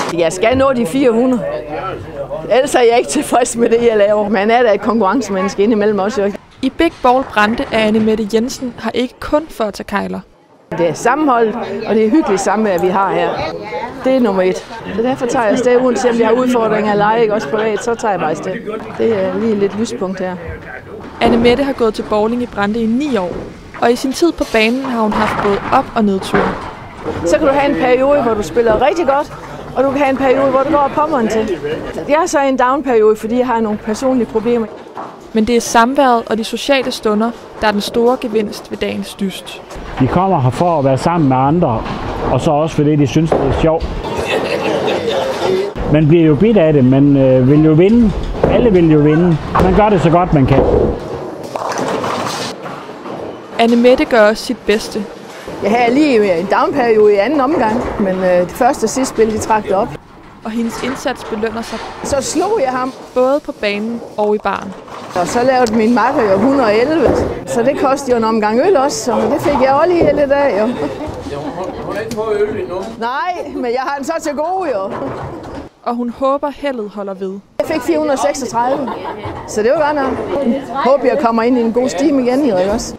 Jeg skal nå de 400. Ellers er jeg ikke tilfreds med det, jeg laver. Man er da et konkurrencemenneske indimellem også. I Big Ball Brande af Anne-Mette Jensen har ikke kun for at tage kejler. Det er sammenholdet, og det er hyggeligt samvær, vi har her. Det er nummer 1. Så derfor tager jeg afsted, uanset om jeg har udfordringer eller ej, også privat, så tager jeg bare afsted. Det er lige lidt lyspunkt her. Anne-Mette har gået til bowling i Brande i 9 år, og i sin tid på banen har hun haft både op- og nedture. Så kan du have en periode, hvor du spiller rigtig godt, og du kan have en periode, hvor du går pommeren til. Jeg har så en down-periode, fordi jeg har nogle personlige problemer. Men det er samværet og de sociale stunder, der er den store gevinst ved dagens dyst. De kommer her for at være sammen med andre, og så også fordi de synes, det er sjovt. Man bliver jo bidt af det, man vil jo vinde. Alle vil jo vinde. Man gør det så godt, man kan. Anne-Mette gør også sit bedste. Jeg havde lige en down-periode i anden omgang, men det første og sidste spil, de trak det op. Og hendes indsats belønner sig. Så slog jeg ham. Både på banen og i baren. Og så lavede min makker jo 111, så det kostede jo en omgang øl også, og det fik jeg også lige lidt af, jo. Hun har ikke fået øl endnu. Nej, men jeg har den så til gode, jo. Og hun håber heldet holder ved. Jeg fik 436, så det var godt nok. Håber jeg kommer ind i en god stime igen, jo, også.